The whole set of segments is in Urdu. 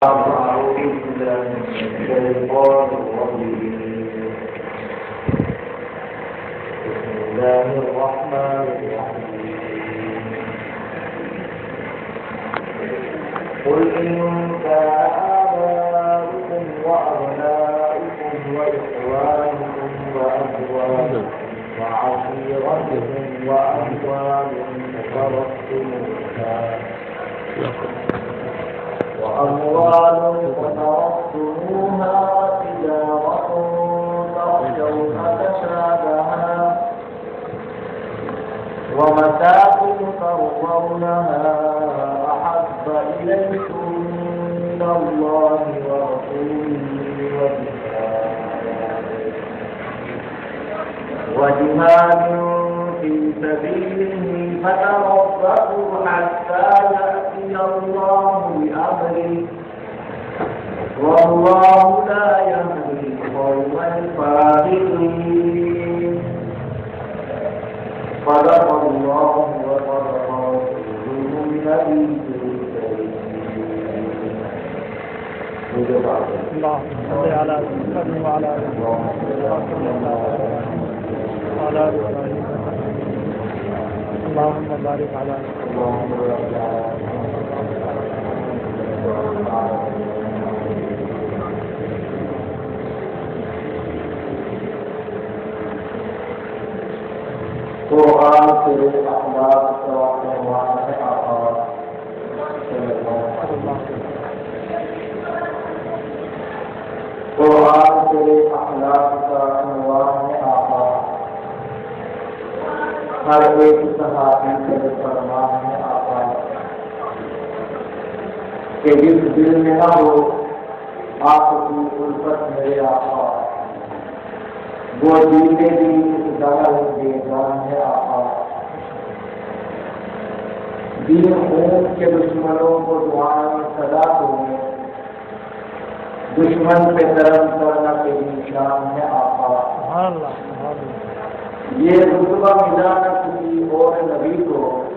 أعوذ بالله من الشيطان الرجيم. بسم الله الرحمن الرحيم. قل إن كان آباؤكم وأبناؤكم وإخوانكم وأزواجكم وعشيرتكم وأموال اقترفتموها وتجارة تخشون كسادها ومساكن ترضونها أحب إليكم من الله ورسوله وجهاد في سبيله فتربصوا حتى يأتي الله بأمره والله لا يهدي القوم الفاسقين. صدق الله وصدق رسوله النبي الكريم. اللهم صل على محمد وعلى آله اللهم بارك على قرآن سے اخلاق کا عنوان ہے آغاز. قرآن سے اخلاق کا عنوان ہے آغاز. ہر ایک صحابی کا فرمان ہے آقا کہ جس دل میں نہ ہو آپ کی الفت میرے آقا وہ دل میں بھی ڈال دے جان ہے آقا. دین خون کے دشمنوں کو دعائیں صدا دیں دشمن پہ کرم کرنا کے نشان ہے آقا. یہ رتبہ ملا نہ کسی اور نبی کو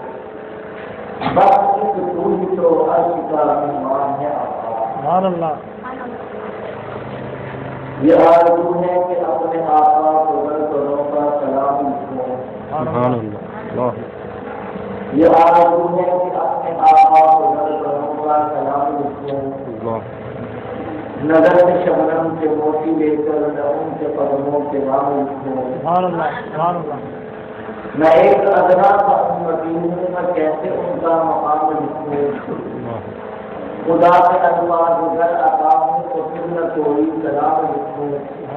بس ایک تو ہی تو عرش کا مہمان ہے آقا. یہ آرزو ہے کہ اپنے آقا کو برکروں کا سلام لکھوں. یہ آرزو ہے کہ اپنے آقا کو برکروں کا سلام لکھوں. نظر میں شبنم سے موتی لے کر ان کے قدموں کے نام لکھوں. میں ایک ادنا کا امتی ہوں میں کیسے ان کا مقام لکھوں. خدا کے الفاظ گھر آتا ہوں تو پھر نہ کوئی کلام لکھوں.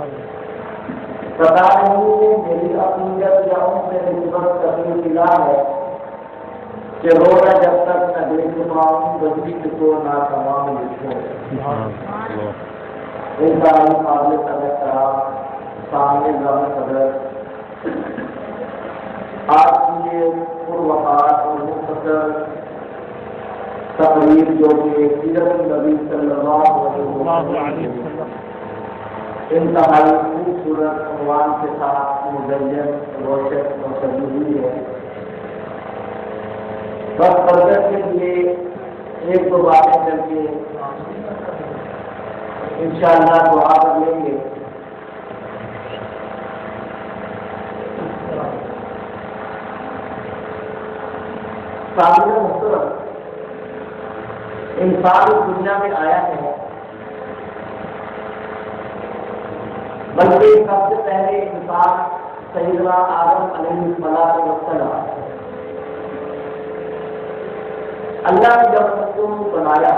پتا نہیں میری عقیدت یا ان سے نسبت کبھی ملا ہے کہ رونا جب تک نہ دیکھ پاؤں بزرگ کو نہ تمام لکھوں. انسانی قابل طرح سامنے گاہ قدر آج کی یہ پروقات اور مختصر تقریر جو کہ سیرت النبی صلی اللہ علیہ وسلم انتہائی خوبصورت عنوان کے ساتھ مزین روشن اور سجی ہوئی ہے. بس برکت کے لیے ایک دو باتیں کر کے انشاءاللہ دعا کر لیں گے. سامنے محترم انسان اس دنیا میں آیا ہے بلکہ سب سے پہلے انسان سیدنا آدم علیہ السلام اللہ نے جب اس کو بنایا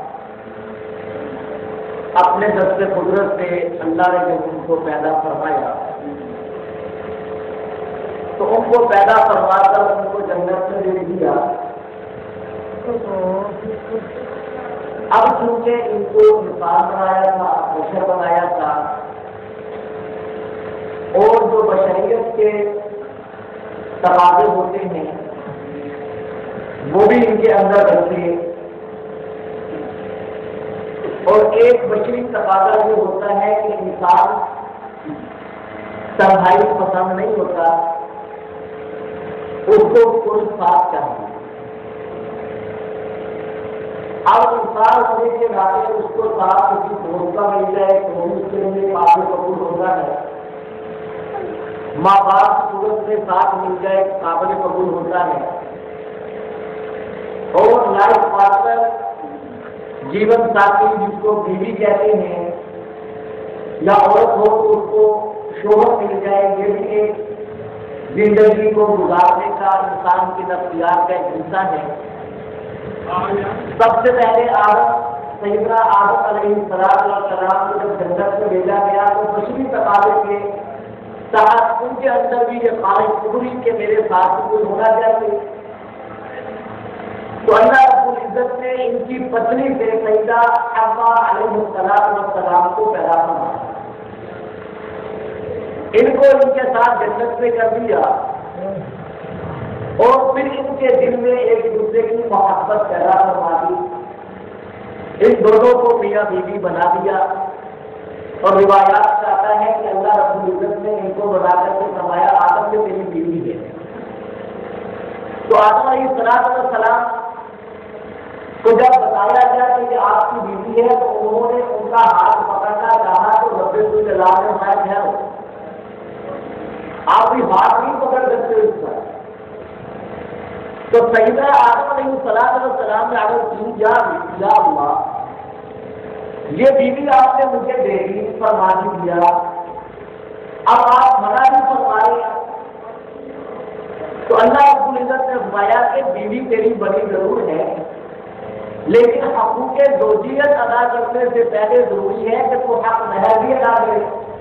اپنے دست قدرت سے اللہ نے جب ان کو پیدا فرمایا تو ان کو پیدا فرما کر ان کو جنت میں دے دیا. اب چونکہ ان کو انسان بنایا تھا بشر بنایا تھا اور جو بشریت کے تقاضے ہوتے ہیں وہ بھی ان کے اندر رکھتے. اور ایک بشری تقاضا یہ ہوتا ہے کہ انسان تنہائی پسند نہیں ہوتا اس کو کوئی ساتھ چاہیے. اب انسان ہونے کے ناطے اس ساتھ کسی دوست کا مل جائے تو اس کے لیے قابل قبول ہوتا ہے، ماں باپ کی صورت میں ساتھ مل جائے قابل قبول ہوتا ہے، اور لائف پارٹنر جیون ساتھی جس کو بیوی کہتے ہیں یا عورت ہو تو اس کو شوہر مل جائے، یہ بھی ایک زندگی کو گزارنے کا انسان کی نفسیات کا ایک حصہ ہے۔ سب سے پہلے سیدنا آدم علیہ السلام کو جب جنت میں بھیجا گیا تو بشری تقاضے کے تحت ان کے اندر بھی یہ خواہش پوری کہ میرے ساتھ کوئی ہونا چاہیے، تو اللہ رب العزت نے ان کی پتنی سے سیدہ حوا علیہ السلام کو پیدا فرمایا، ان کو ان کے ساتھ جنت میں کر دیا، اور پھر ان کے دل میں ایک دوسرے کی محبت پیدا فرما دی، ان دونوں کو میاں بیوی بنا دیا، اور روایات سے آتا ہے کہ اللہ رب العزت نے ان کو بنا کر کے فرمایا آدم سے تیری بیوی ہے، تو آدم علیہ السلام کو جب بتایا گیا کہ یہ آپ کی بیوی ہے تو انہوں نے ان کا ہاتھ پکڑنا چاہا تو رب الجلال نے فرمایا ہے آپ بھی ہاتھ نہیں پکڑ سکتے اس کا، تو سیدنا آدم علیہ السلام نے اگر کی یا اللہ یہ بیوی آپ نے مجھے دے دی، فرما دیا، اب آپ منع بھی فرمائے، تو اللہ رب العزت نے فرمایا کہ بیوی تیری بڑی ضرور ہے، لیکن حقوق زوجیت ادا کرنے سے پہلے ضروری ہے کہ تو حق مہر بھی ادا کرے،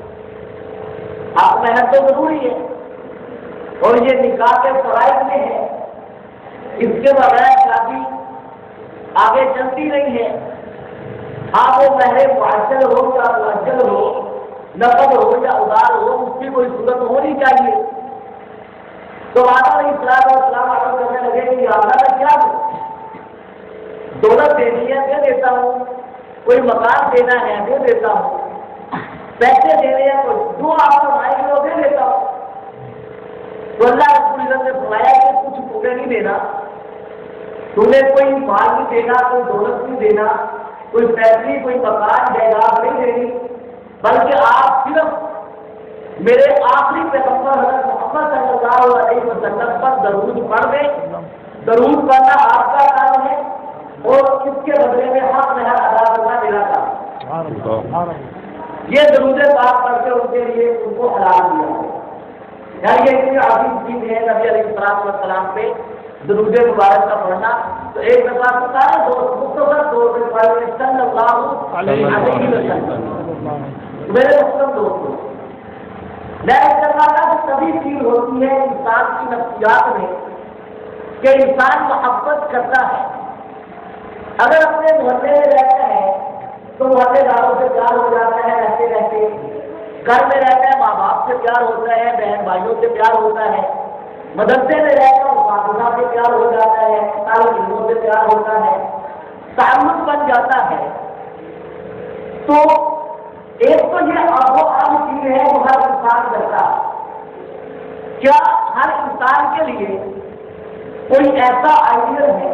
حق مہر تو ضروری ہے، اور یہ نکاح کے فرائض میں ہے، اس کے بغیر شادی آگے چلتی نہیں ہے، ہاں وہ مہر معجل ہو یا معجل ہو، نقد ہو یا ادار ہو، اس کی کوئی صورت ہونی چاہیے۔ تو آدم علیہ السلام عرض کرنے لگے کہ یا اللہ میں کیا دوں، دولت دینی ہے دے دیتا ہوں، کوئی مکان دینا ہے دے دیتا ہوں، پیسے دینے ہیں تو جو آپ فرمائیں گے وہ دے دیتا ہوں، تو اللہ رب العزت نے فرمایا کہ کچھ تمہیں نہیں دینا، تمہیں کوئی مال نہیں دینا، کوئی دولت نہیں دینا، کوئی فیکٹری کوئی مکان جائیداد نہیں دینی، بلکہ آپ صرف میرے آخری پیغمبر حضرت محمد صلی اللہ علیہ وسلم پر درود پڑھ دیں، درود پڑھنا آپ کا کام ہے، اور اس کے بدلے میں حق مہر ادا کرنا میرا کام، یہ درود پاک پڑھ کے ان کے لیے ان کو حلال دیا ہے۔ یعنی یہ اتنی عظیم چیز ہے نبی علیہ السلام پہ درود مبارک کا پڑھنا، تو ایک دفعہ سارے دوست مختصر طور پہ پڑھ صلی اللہ علیہ وسلم، میرے مسلم دوستوں میں اس طرح کا تبھی فیل ہوتی ہے انسان کی نفسیات میں کہ انسان محبت کرتا ہے، اگر اپنے محلے میں رہتا ہے تو محلے داروں سے پیار ہو جاتا ہے، رہتے رہتے گھر میں رہتا ہے ماں باپ سے پیار ہوتا ہے، بہن بھائیوں سے پیار ہوتا ہے، مدرسے میں رہتا ہے اساتذہ سے پیار ہو جاتا ہے، طالب علموں سے پیار ہوتا ہے، تعلق بن جاتا ہے، تو ایک تو یہ آب و عام چیز ہے وہ ہر انسان کرتا ہے، کیا ہر انسان کے لیے کوئی ایسا آئیڈیل ہے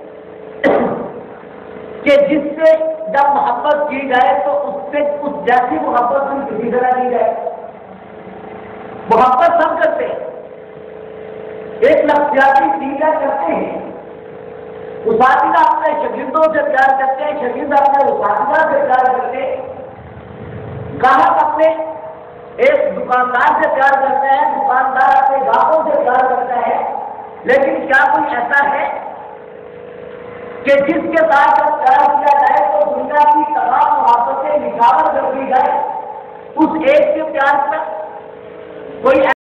کہ جس سے جب محبت کی جائے تو اس سے اس جیسی محبت بھی کسی طرح کی جائے؟ محبت سب کرتے ہیں، ایک نفسیاتی چیزیں کرتے ہیں، اساتذہ اپنے شاگردوں سے پیار کرتے ہیں، شاگرد اپنے اساتذہ سے پیار کرتے ہیں، گاہک اپنے ایک دکاندار سے پیار کرتا ہے، دکاندار اپنے گاہکوں سے پیار کرتا ہے، لیکن کیا کوئی ایسا ہے کہ جس کے ساتھ جب پیار کیا جائے تو دنیا کی تمام محبتیں نچھاور کر دی جائے اس ایک کے پیار پر؟ کوئی